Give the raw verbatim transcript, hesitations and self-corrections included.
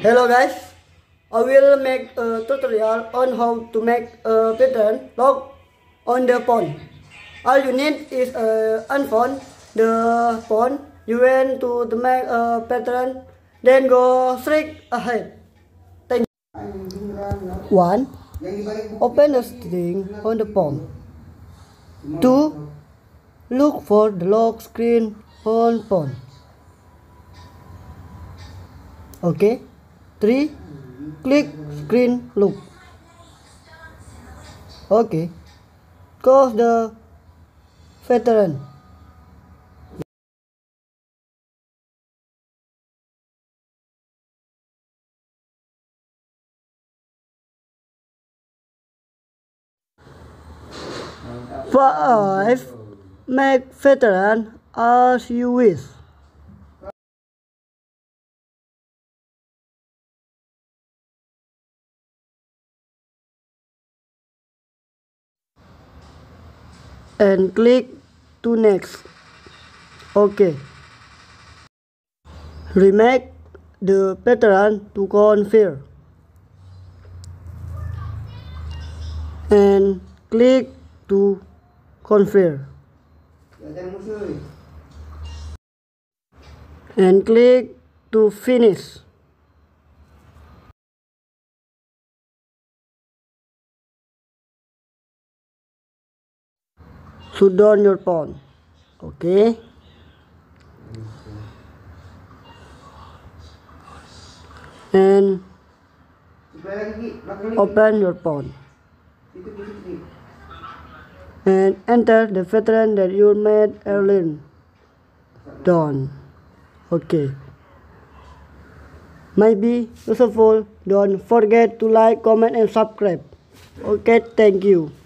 Hello guys, I will make a tutorial on how to make a pattern log on the phone. All you need is a unphone the phone. You want to, to make a pattern, then go straight ahead. Thank you. one. Open the string on the phone. two. Look for the lock screen on phone. Okay. three. Click screen look. Okay. Close the pattern. five. Make pattern as you wish. And click to next. Okay. Remake the pattern to confirm. And click to confirm. And click to finish. Shut down your phone. Okay. And open your phone. And enter the pattern that you made earlier. Done. Okay. Maybe useful. Don't forget to like, comment, and subscribe. Okay, thank you.